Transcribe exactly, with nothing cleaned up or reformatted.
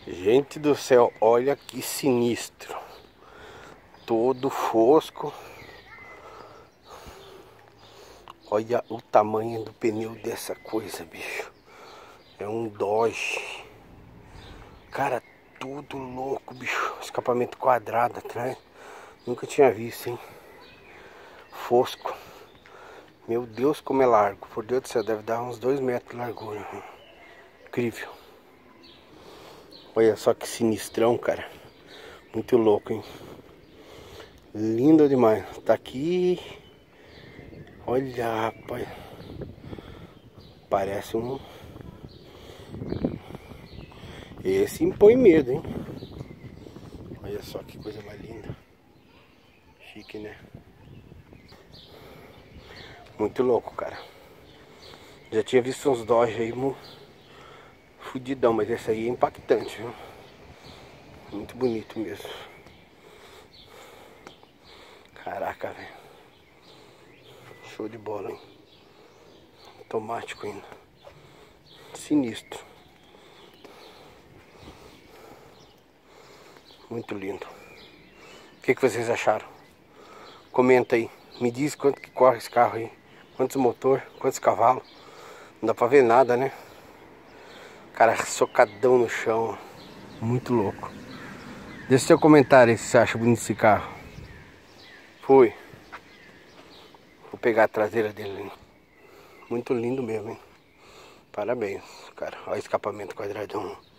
Gente do céu, olha que sinistro. Todo fosco. Olha o tamanho do pneu dessa coisa, bicho. É um Dodge. Cara, tudo louco, bicho. Escapamento quadrado atrás. Nunca tinha visto, hein? Fosco. Meu Deus, como é largo. Por Deus do céu, deve dar uns dois metros de largura. Incrível. Olha só que sinistrão, cara. Muito louco, hein? Lindo demais. Tá aqui. Olha, rapaz. Parece um... Esse impõe medo, hein? Olha só que coisa mais linda. Chique, né? Muito louco, cara. Já tinha visto uns Dodge aí fudidão, mas esse aí é impactante, viu? Muito bonito mesmo. Caraca, velho. Show de bola, hein? Automático ainda. Sinistro. Muito lindo. O que, que vocês acharam? Comenta aí. Me diz quanto que corre esse carro aí. Quantos motor, quantos cavalos. Não dá pra ver nada, né? Cara, socadão no chão. Muito louco. Deixa seu comentário aí se você acha bonito esse carro. Fui. Vou pegar a traseira dele, hein? Muito lindo mesmo, hein? Parabéns, cara. Olha o escapamento quadradão.